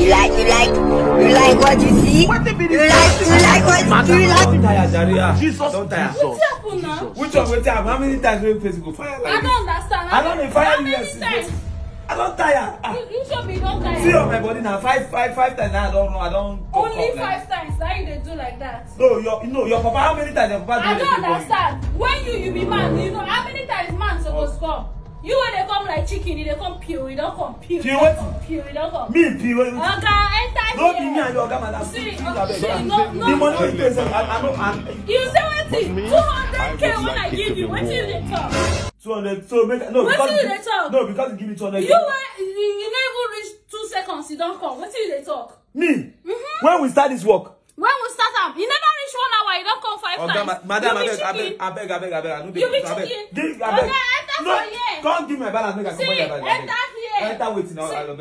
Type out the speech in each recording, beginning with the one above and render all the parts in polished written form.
You like what you see? What the video? You like what you like? Jesus, don't tire. What's happened now? Which one? Wait, how many times will Facebook fire like I don't understand. I don't fire how you. many times? I don't tire. You should be don't tire. See on my body now, five times now. I don't know. I don't. Only 5 times. Now you they do like that. No, your papa. How many times your papa do? I don't understand. When you be man, you know how many times man supposed to come. You when they come like chicken, they come pure. You don't come pure. Pure what? Pure. You don't come. Me pure. Okay, enter Don't be here. me and your gamma. See, no. The money you pay, I know. You say what thing? 200K when I give you. What till they talk? 200. So make no. What till they talk? No, because you give me 200. You never reach 2 seconds. You don't come. What till they talk? Me. When we start this work. When we start up, you never reach 1 hour. You don't come 5 times. Madam, I beg. You be chicken. Okay, enter for here. Can't give my balance. Make I come here. Enter here. Enter waiting.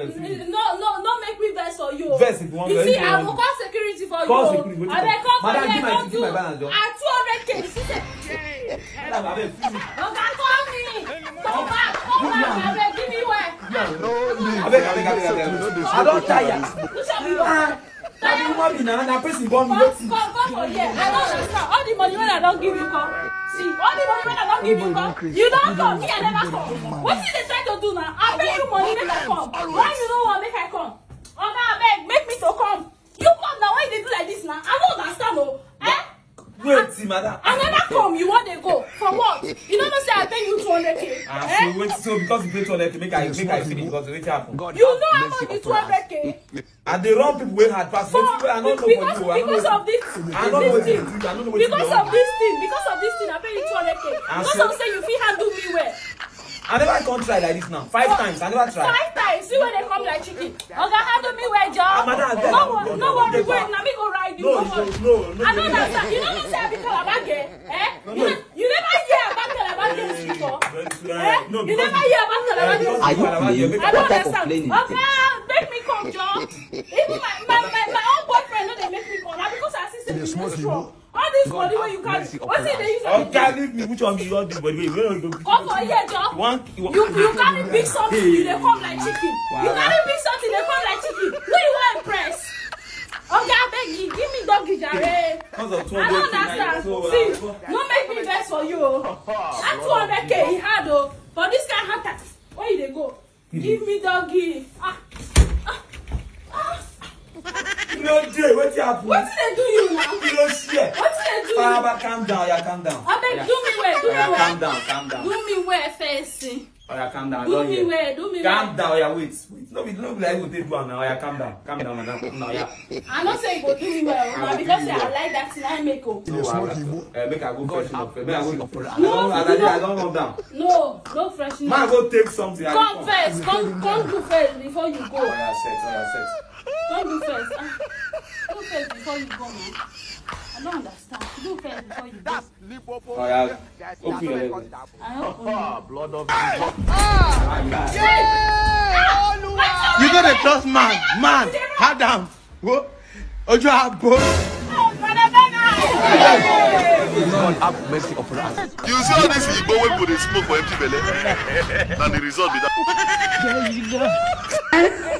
No, make me verse for you. Verse if you want. You see, I will call security for call you. Security. I beg come for Madam, here. give my balance. At 200K. Madam, I beg. Okay, call me. Come back. I beg, give me work. I beg. I don't tire. You shall be done. Come for here. I don't understand. All the money when I don't give you come. See, all the money when I don't give you come. You don't come. Me, I never come. What is they trying to do now? I pay you money make I come. Why you don't want make I come? Oh, now I beg, make me to come. You come now. Why they do like this now? I don't understand. Oh, wait, madam. I never come. You want to go for what? You don't know say I pay you 200K. So wait, so because you pay 200K, make I finish because it happen. You know how much is 200K? And the wrong people will have passed. I don't know for you. Because of this thing. Because of this thing, I pay you 200K. Because of say you feel handle me well. I never come try like this now. 5 times. I never try. 5 times. See when they come like chicken. Okay, handle me well, John. No worry, wait. Now me go ride you. No. I don't understand. You don't say I be Kalabage. You never hear about Kalabage before. You never hear about Kalabage. Are you playing? I don't understand. Okay, make me come, John. Even my own boyfriend, no, they make me come. Now because I see something strong. All this body where you can't. What's it they use? Okay, leave me. Which one do you want this body? Come for here, John. You carry big something, they come like chicken. You carry big something, they come like chicken. Who you want to impress? Okay, I beg you, give me doggy, Jare. I don't understand. See, no make me best for you. That 200K he had, oh. For this kind of hunter, where you they go? Give me doggy. You know, Jay, what happened? What did they do you now? You don't share. What did they do you? Baba, calm down. Yeah, calm down. I beg, do me well. Calm down. Do me well, face. Oh, yeah, calm down. Do me well. Calm down. Yeah, wait. No, like what they do now. Yeah, calm down, madam. No, yeah. I'm not saying go do me well, because I like that thing I make up. Make I go freshen up. I don't come down. No freshen up. Man, go take something. Come first. Come do first before you go. Oh, yeah, set. Don't do first. Do first before you go, man. I don't understand. Do first before you go. Oh, yeah. Open your leg. I open blood of You know the trust man. Hard down. Go. Ojo abo. God have mercy upon us. You see all this Igbo wey go dey smoke for empty belly? And the result be that.